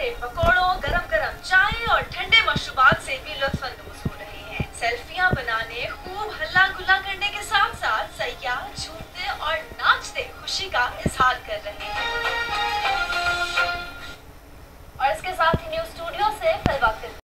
पकौड़ों, गरम गरम चाय और ठंडे मशरूबात से भी लुत्फानंदोज हो रहे हैं। सेल्फियां बनाने, खूब हल्ला गुल्ला करने के साथ साथ सयाह झूमते और नाचते खुशी का इजहार कर